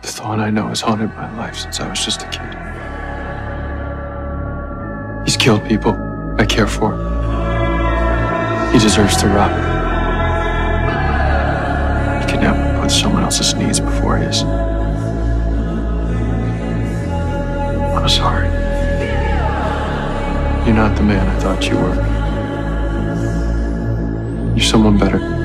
The Thawne I know has haunted my life since I was just a kid. He's killed people I care for. He deserves to rot. He can never put someone else's needs before his. I'm sorry. You're not the man I thought you were. You're someone better.